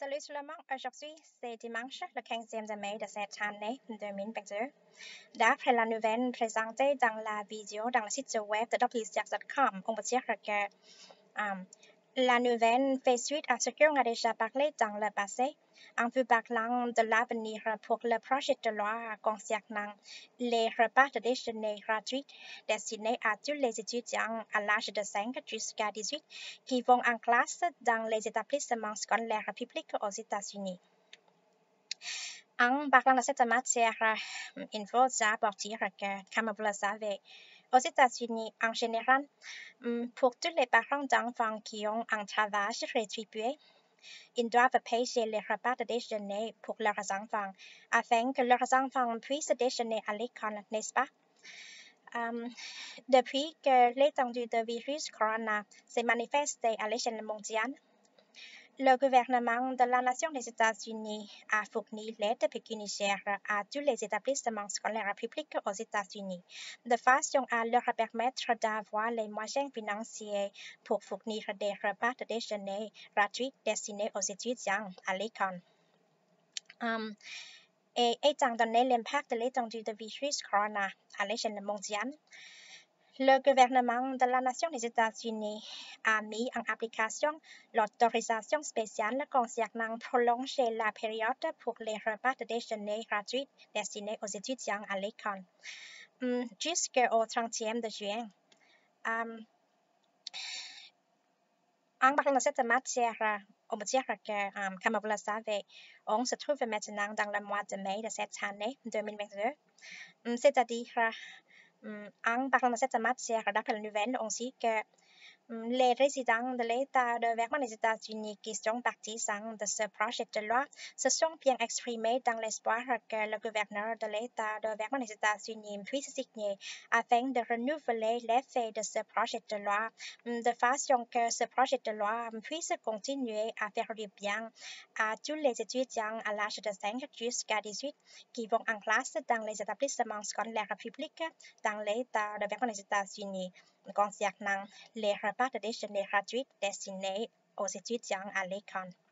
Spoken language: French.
Salut tout le monde, aujourd'hui c'est dimanche le 15e de mai de cette année 2022. D'après la nouvelle présentée dans la vidéo dans le site web de wcx.com, on peut dire que la nouvelle fait suite à ce qu'on a déjà parlé dans le passé, en vous parlant de l'avenir pour le projet de loi concernant les repas de déjeuner gratuits destinés à tous les étudiants à l'âge de 5 jusqu'à 18 qui vont en classe dans les établissements scolaires publics aux États-Unis. En parlant de cette matière, il faut d'abord dire que, comme vous le savez, aux États-Unis en général, pour tous les parents d'enfants qui ont un travail rétribué, ils doivent payer les repas de déjeuner pour leurs enfants afin que leurs enfants puissent déjeuner à l'école, n'est-ce pas? Depuis que l'étendue du virus corona s'est manifestée à l'échelle mondiale, le gouvernement de la nation des États-Unis a fourni l'aide pécuniaire à tous les établissements scolaires publics aux États-Unis, de façon à leur permettre d'avoir les moyens financiers pour fournir des repas de déjeuner gratuits destinés aux étudiants à l'école. Et étant donné l'impact de l'étendue du virus corona à l'échelle mondiale, le gouvernement de la nation des États-Unis a mis en application l'autorisation spéciale concernant prolonger la période pour les repas de déjeuner gratuits destinés aux étudiants à l'école jusqu'au 30e de juin. En parlant de cette matière, on peut dire que, comme vous le savez, on se trouve maintenant dans le mois de mai de cette année 2022, c'est-à-dire en parlant de cette matière, d'après la nouvelle, on dit que les résidents de l'État de Vermont des États-Unis qui sont partisans de ce projet de loi se sont bien exprimés dans l'espoir que le gouverneur de l'État de Vermont des États-Unis puisse signer afin de renouveler l'effet de ce projet de loi de façon que ce projet de loi puisse continuer à faire du bien à tous les étudiants à l'âge de 5 jusqu'à 18 qui vont en classe dans les établissements scolaires publics dans l'État de Vermont des États-Unis concernant les repas de déjeuner gratuits destinés aux étudiants à l'école.